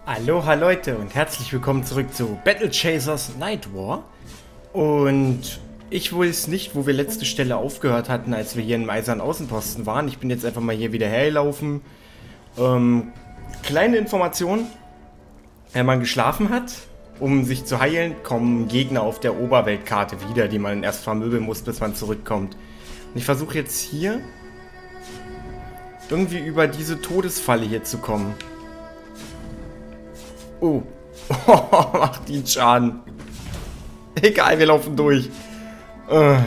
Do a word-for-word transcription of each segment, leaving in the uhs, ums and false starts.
Aloha Leute und herzlich willkommen zurück zu Battle Chasers Night War. Und ich weiß nicht, wo wir letzte Stelle aufgehört hatten, als wir hier im Eisernen Außenposten waren. Ich bin jetzt einfach mal hier wieder hergelaufen. Ähm, kleine Information. Wenn man geschlafen hat, um sich zu heilen, kommen Gegner auf der Oberweltkarte wieder, die man erst vermöbeln muss, bis man zurückkommt. Und ich versuche jetzt hier irgendwie über diese Todesfalle hier zu kommen. Oh. Macht die Schaden. Egal, wir laufen durch. Uh.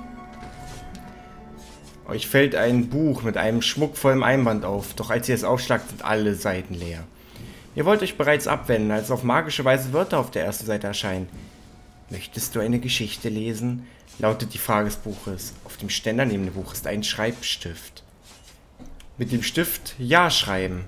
Euch fällt ein Buch mit einem schmuckvollen Einband auf, doch als ihr es aufschlagt, sind alle Seiten leer. Ihr wollt euch bereits abwenden, als auf magische Weise Wörter auf der ersten Seite erscheinen. Möchtest du eine Geschichte lesen? Lautet die Frage des Buches. Auf dem Ständer neben dem Buch ist ein Schreibstift. Mit dem Stift Ja schreiben.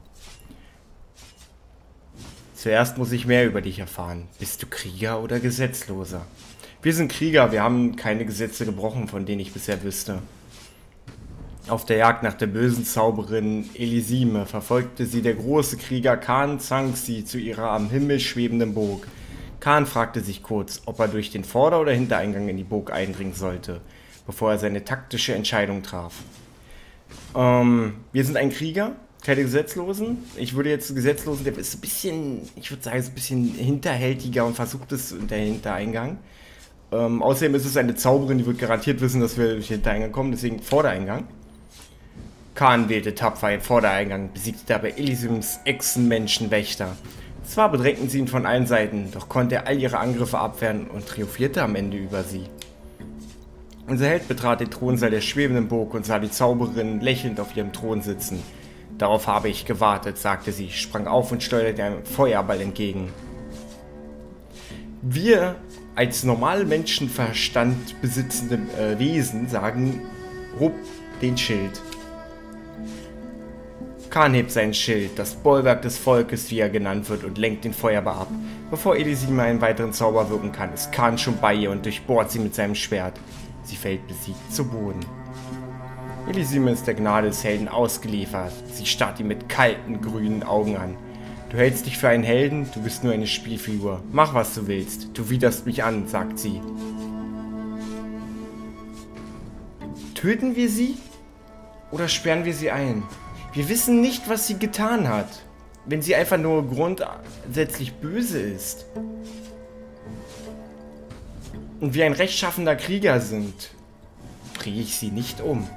Zuerst muss ich mehr über dich erfahren. Bist du Krieger oder Gesetzloser? Wir sind Krieger, wir haben keine Gesetze gebrochen, von denen ich bisher wüsste. Auf der Jagd nach der bösen Zauberin Elisime verfolgte sie der große Krieger Khan Zhangzi zu ihrer am Himmel schwebenden Burg. Khan fragte sich kurz, ob er durch den Vorder- oder Hintereingang in die Burg eindringen sollte, bevor er seine taktische Entscheidung traf. Ähm, wir sind ein Krieger. Keine Gesetzlosen. Ich würde jetzt Gesetzlosen, der ist ein bisschen, ich würde sagen, ist ein bisschen hinterhältiger und versucht es in der Hintereingang. Ähm, außerdem ist es eine Zauberin, die wird garantiert wissen, dass wir durch den Hintereingang kommen, deswegen Vordereingang. Khan wählte tapfer den Vordereingang, besiegte dabei Elisims Echsenmenschenwächter. Zwar bedrängten sie ihn von allen Seiten, doch konnte er all ihre Angriffe abwehren und triumphierte am Ende über sie. Unser Held betrat den Thronsaal der schwebenden Burg und sah die Zauberin lächelnd auf ihrem Thron sitzen. Darauf habe ich gewartet, sagte sie, sprang auf und steuerte einem Feuerball entgegen. Wir als normale Menschenverstand besitzende äh, Wesen sagen, hob den Schild. Khan hebt sein Schild, das Bollwerk des Volkes, wie er genannt wird, und lenkt den Feuerball ab. Bevor Elisime einen weiteren Zauber wirken kann, ist Khan schon bei ihr und durchbohrt sie mit seinem Schwert. Sie fällt besiegt zu Boden. Elisime ist der Gnade des Helden ausgeliefert. Sie starrt ihn mit kalten, grünen Augen an. Du hältst dich für einen Helden, du bist nur eine Spielfigur. Mach, was du willst. Du widerst mich an, sagt sie. Töten wir sie? Oder sperren wir sie ein? Wir wissen nicht, was sie getan hat. Wenn sie einfach nur grundsätzlich böse ist. Und wir ein rechtschaffender Krieger sind, bringe ich sie nicht um.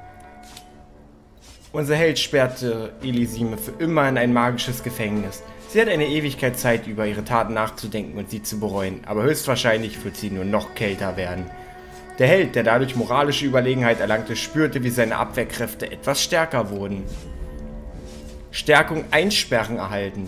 Unser Held sperrte Elisime für immer in ein magisches Gefängnis. Sie hat eine Ewigkeit Zeit, über ihre Taten nachzudenken und sie zu bereuen, aber höchstwahrscheinlich wird sie nur noch kälter werden. Der Held, der dadurch moralische Überlegenheit erlangte, spürte, wie seine Abwehrkräfte etwas stärker wurden. Stärkung Einsperren erhalten.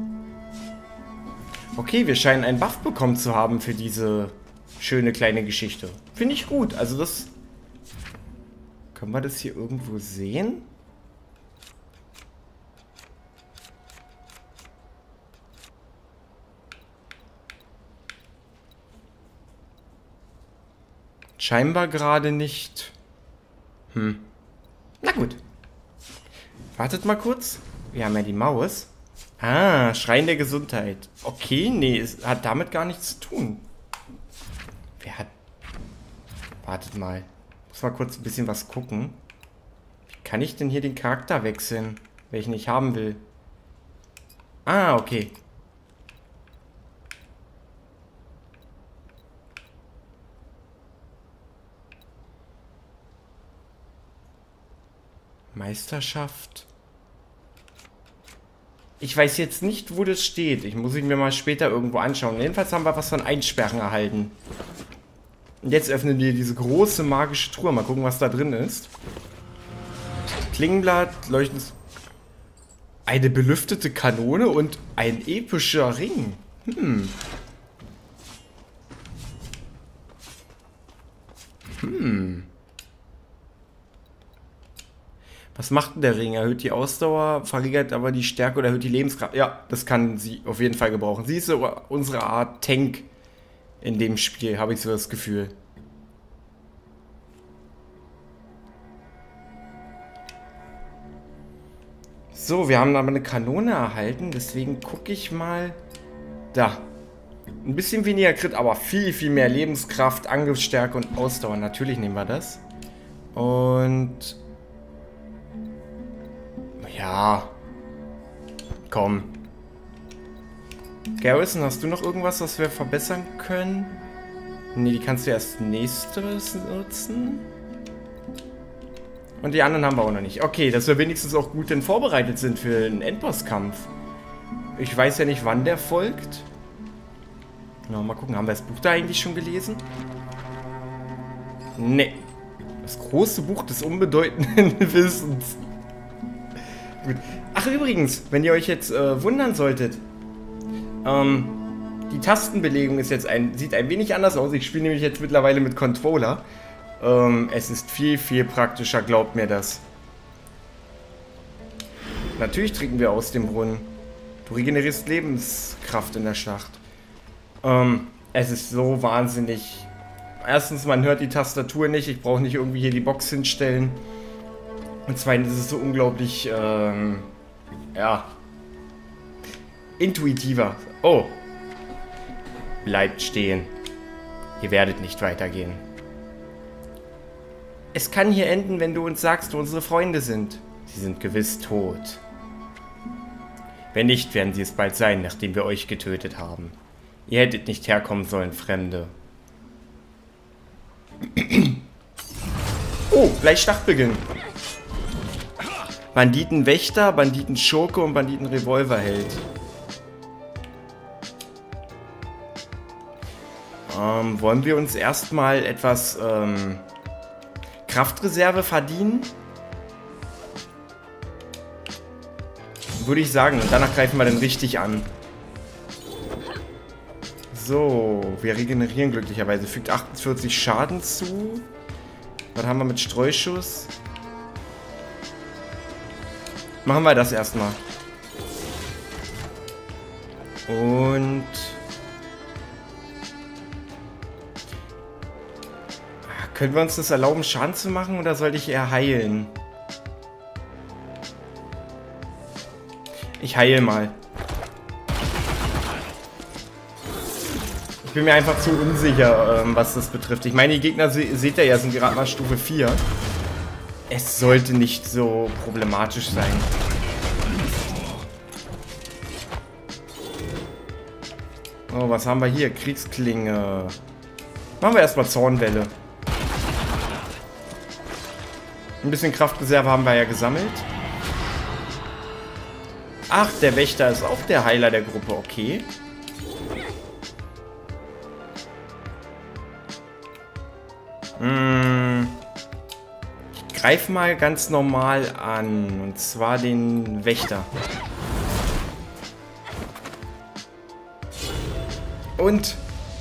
Okay, wir scheinen einen Buff bekommen zu haben für diese schöne kleine Geschichte. Finde ich gut, also das... Können wir das hier irgendwo sehen? Scheinbar gerade nicht. Hm. Na gut. Wartet mal kurz. Wir haben ja die Maus. Ah, Schrein der Gesundheit. Okay, nee, es hat damit gar nichts zu tun. Wer hat... Wartet mal. Muss mal kurz ein bisschen was gucken. Wie kann ich denn hier den Charakter wechseln, wenn ich nicht haben will? Ah, okay. Meisterschaft. Ich weiß jetzt nicht, wo das steht. Ich muss ihn mir mal später irgendwo anschauen. Jedenfalls haben wir was von Einsperren erhalten. Und jetzt öffnen wir diese große magische Truhe. Mal gucken, was da drin ist. Klingenblatt, leuchtendes... Eine belüftete Kanone und ein epischer Ring. Hm. Hm. Was macht denn der Ring? Erhöht die Ausdauer, verringert aber die Stärke oder erhöht die Lebenskraft. Ja, das kann sie auf jeden Fall gebrauchen. Sie ist so unsere Art Tank in dem Spiel, habe ich so das Gefühl. So, wir haben aber eine Kanone erhalten. Deswegen gucke ich mal. Da. Ein bisschen weniger Crit, aber viel, viel mehr Lebenskraft, Angriffsstärke und Ausdauer. Natürlich nehmen wir das. Und... Ja. Komm. Garrison, hast du noch irgendwas, was wir verbessern können? Ne, die kannst du erst nächstes nutzen. Und die anderen haben wir auch noch nicht. Okay, dass wir wenigstens auch gut denn vorbereitet sind für einen Endbosskampf. Ich weiß ja nicht, wann der folgt. Na, mal gucken, haben wir das Buch da eigentlich schon gelesen? Ne. Das große Buch des unbedeutenden Wissens. Gut. Ach übrigens, wenn ihr euch jetzt äh, wundern solltet, ähm, die Tastenbelegung ist jetzt ein, sieht ein wenig anders aus. Ich spiele nämlich jetzt mittlerweile mit Controller. Ähm, es ist viel, viel praktischer, glaubt mir das. Natürlich trinken wir aus dem Brunnen. Du regenerierst Lebenskraft in der Schlacht. Ähm, es ist so wahnsinnig. Erstens, man hört die Tastatur nicht. Ich brauche nicht irgendwie hier die Box hinstellen. Und zweitens ist es so unglaublich, ähm, ja, intuitiver. Oh. Bleibt stehen. Ihr werdet nicht weitergehen. Es kann hier enden, wenn du uns sagst, wo unsere Freunde sind. Sie sind gewiss tot. Wenn nicht, werden sie es bald sein, nachdem wir euch getötet haben. Ihr hättet nicht herkommen sollen, Fremde. Oh, gleich Schlachtbeginn. Banditenwächter, Banditenschurke und Banditenrevolverheld. Ähm, wollen wir uns erstmal etwas ähm, Kraftreserve verdienen? Würde ich sagen. Und danach greifen wir dann richtig an. So, wir regenerieren glücklicherweise. Fügt achtundvierzig Schaden zu. Was haben wir mit Streuschuss? Machen wir das erstmal. Und... Können wir uns das erlauben, Schaden zu machen, oder sollte ich eher heilen? Ich heile mal. Ich bin mir einfach zu unsicher, ähm, was das betrifft. Ich meine, die Gegner, se seht ihr ja, sind gerade mal Stufe vier. Es sollte nicht so problematisch sein. Oh, was haben wir hier? Kriegsklinge. Machen wir erstmal Zornwelle. Ein bisschen Kraftreserve haben wir ja gesammelt. Ach, der Wächter ist auch der Heiler der Gruppe. Okay. Hm. Ich greife mal ganz normal an. Und zwar den Wächter. Und...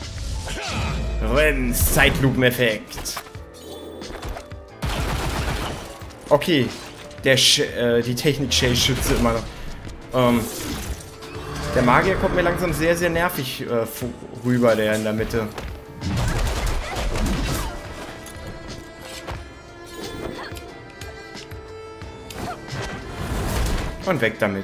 Renns Zeitlupeneffekt. Okay, der Sch äh, die Technik-Shell-Schütze immer noch. Ähm, der Magier kommt mir langsam sehr, sehr nervig äh, rüber, der in der Mitte. Und weg damit.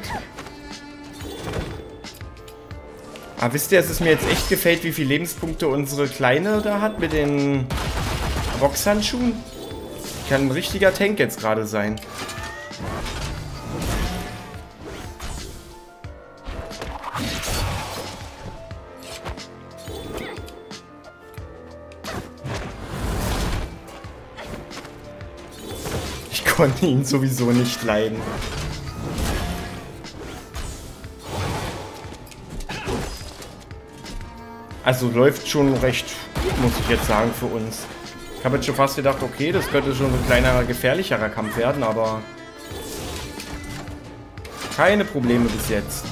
Aber wisst ihr, dass es mir jetzt echt gefällt, wie viele Lebenspunkte unsere Kleine da hat mit den Boxhandschuhen? Kann ein richtiger Tank jetzt gerade sein. Ich konnte ihn sowieso nicht leiden. Also läuft schon recht gut, muss ich jetzt sagen, für uns. Ich habe jetzt schon fast gedacht, okay, das könnte schon ein kleiner, gefährlicherer Kampf werden, aber keine Probleme bis jetzt.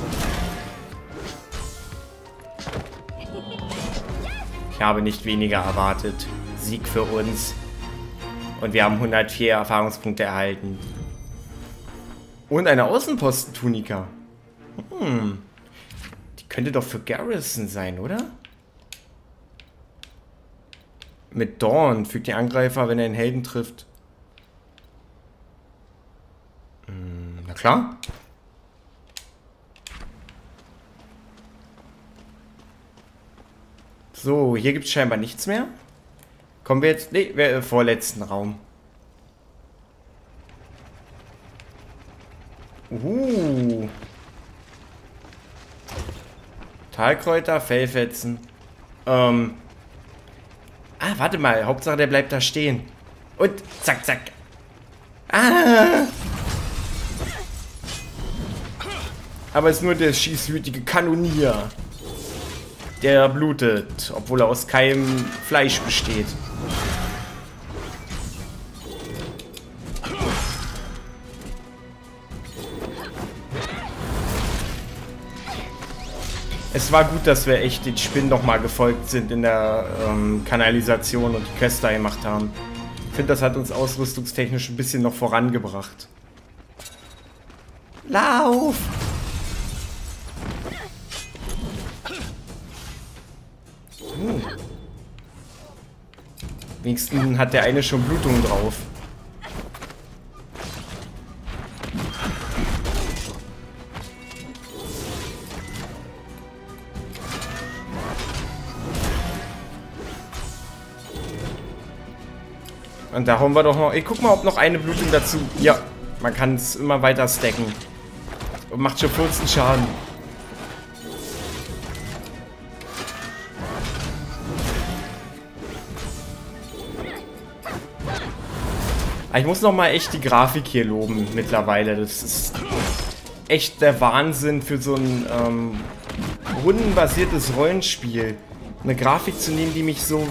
Ich habe nicht weniger erwartet. Sieg für uns. Und wir haben hundertvier Erfahrungspunkte erhalten. Und eine Außenposten-Tunika. Hm. Die könnte doch für Garrison sein, oder? Mit Dawn fügt den Angreifer, wenn er den Helden trifft. Hm, na klar. So, hier gibt es scheinbar nichts mehr. Kommen wir jetzt... Ne, wir, äh, vorletzten Raum. Uh. Talkräuter, Fellfetzen. Ähm. Ah, warte mal. Hauptsache, der bleibt da stehen. Und zack, zack. Ah. Aber es ist nur der schießwütige Kanonier. Der blutet, obwohl er aus keinem Fleisch besteht. Es war gut, dass wir echt den Spinnen nochmal gefolgt sind in der ähm, Kanalisation und die Quests da gemacht haben. Ich finde, das hat uns ausrüstungstechnisch ein bisschen noch vorangebracht. Lauf! Uh. Wenigstens hat der eine schon Blutungen drauf. Und da haben wir doch noch... Ey, guck mal, ob noch eine Blutung dazu... Ja, man kann es immer weiter stacken. Und macht schon vierzehn Schaden. Aber ich muss noch mal echt die Grafik hier loben mittlerweile. Das ist echt der Wahnsinn für so ein ähm, rundenbasiertes Rollenspiel. Eine Grafik zu nehmen, die mich so...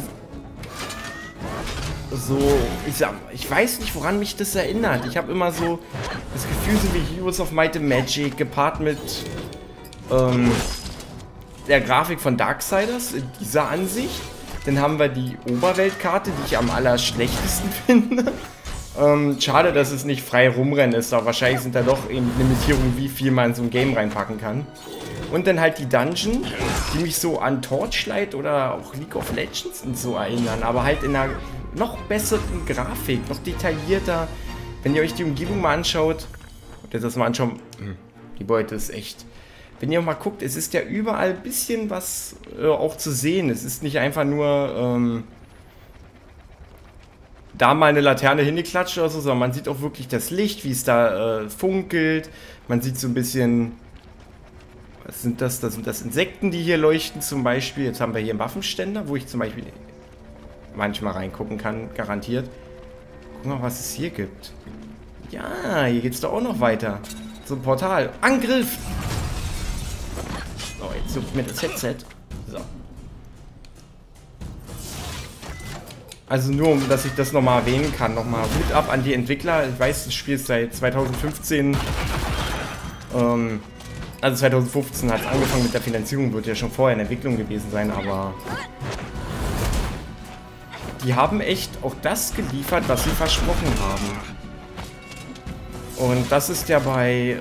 So, ich sag, ich weiß nicht, woran mich das erinnert. Ich habe immer so das Gefühl, so wie Heroes of Might and Magic gepaart mit ähm, der Grafik von Darksiders in dieser Ansicht. Dann haben wir die Oberweltkarte, die ich am allerschlechtesten finde. ähm, schade, dass es nicht frei rumrennen ist, aber wahrscheinlich sind da doch eben Limitierungen, wie viel man in so ein Game reinpacken kann. Und dann halt die Dungeon, die mich so an Torchlight oder auch League of Legends und so erinnern, aber halt in einer noch besseren Grafik, noch detaillierter. Wenn ihr euch die Umgebung mal anschaut, und jetzt das mal anschauen, die Beute ist echt. Wenn ihr mal guckt, es ist ja überall ein bisschen was äh, auch zu sehen. Es ist nicht einfach nur ähm, da mal eine Laterne hingeklatscht oder so, sondern man sieht auch wirklich das Licht, wie es da äh, funkelt. Man sieht so ein bisschen... Was sind das? Das sind das Insekten, die hier leuchten zum Beispiel. Jetzt haben wir hier einen Waffenständer, wo ich zum Beispiel manchmal reingucken kann, garantiert. Guck mal, was es hier gibt. Ja, hier geht es doch auch noch weiter. So ein Portal. Angriff! So, jetzt sucht mir das Headset. So. Also nur, um dass ich das nochmal erwähnen kann. Nochmal Hut ab an die Entwickler. Ich weiß, das Spiel ist seit zweitausendfünfzehn. Ähm... Also zweitausendfünfzehn hat es angefangen mit der Finanzierung, wird ja schon vorher in Entwicklung gewesen sein, aber die haben echt auch das geliefert, was sie versprochen haben. Und das ist ja bei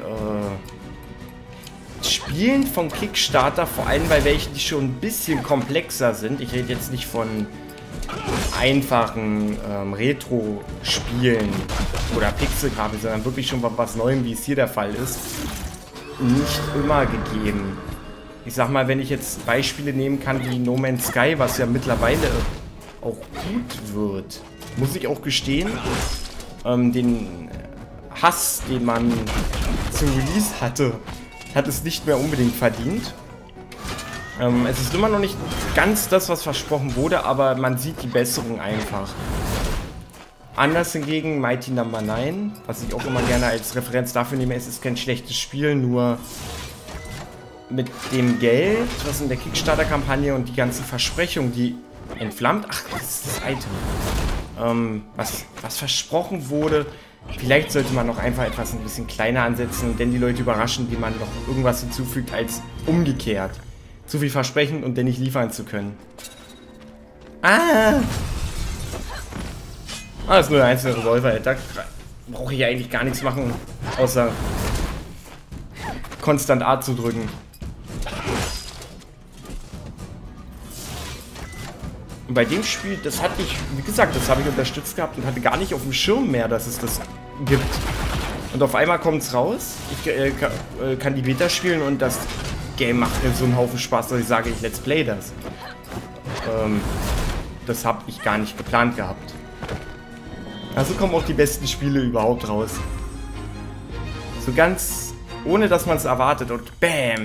äh, Spielen von Kickstarter, vor allem bei welchen, die schon ein bisschen komplexer sind. Ich rede jetzt nicht von einfachen ähm, Retro-Spielen oder Pixel-Grafik, sondern wirklich schon was Neuem, wie es hier der Fall ist. Nicht immer gegeben. Ich sag mal, wenn ich jetzt Beispiele nehmen kann wie No Man's Sky, was ja mittlerweile auch gut wird, muss ich auch gestehen, ähm, den Hass, den man zum Release hatte, hat es nicht mehr unbedingt verdient. Ähm, es ist immer noch nicht ganz das, was versprochen wurde, aber man sieht die Besserung einfach. Anders hingegen Mighty Number neun, was ich auch immer gerne als Referenz dafür nehme, es ist kein schlechtes Spiel, nur mit dem Geld, was in der Kickstarter-Kampagne und die ganzen Versprechungen, die entflammt, ach, das ist das Item, ähm, was, was versprochen wurde, vielleicht sollte man noch einfach etwas ein bisschen kleiner ansetzen, denn die Leute überraschen, die man noch irgendwas hinzufügt, als umgekehrt. Zu viel versprechen und dann nicht liefern zu können. Ah! Ah, das ist nur der einzelne Revolver. Da brauche ich eigentlich gar nichts machen, außer konstant A zu drücken. Und bei dem Spiel, das hatte ich, wie gesagt, das habe ich unterstützt gehabt und hatte gar nicht auf dem Schirm mehr, dass es das gibt. Und auf einmal kommt es raus, ich äh, kann die Beta spielen und das Game macht mir so einen Haufen Spaß, dass ich sage, ich let's play das. ähm, das habe ich gar nicht geplant gehabt. Also kommen auch die besten Spiele überhaupt raus. So ganz, ohne dass man es erwartet und BÄM!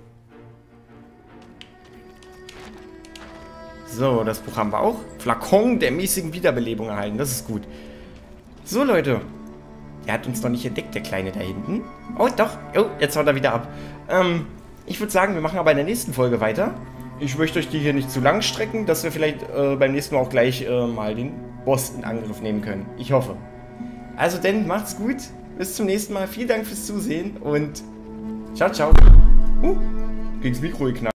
So, das Buch haben wir auch. Flakon der mäßigen Wiederbelebung erhalten, das ist gut. So, Leute. Er hat uns noch nicht entdeckt, der Kleine da hinten. Oh, doch. Oh, jetzt haut er wieder ab. Ähm, ich würde sagen, wir machen aber in der nächsten Folge weiter. Ich möchte euch die hier nicht zu lang strecken, dass wir vielleicht äh, beim nächsten Mal auch gleich äh, mal den Boss in Angriff nehmen können. Ich hoffe. Also denn, macht's gut. Bis zum nächsten Mal. Vielen Dank fürs Zusehen und ciao, ciao. Uh, gegen's Mikro geknallt.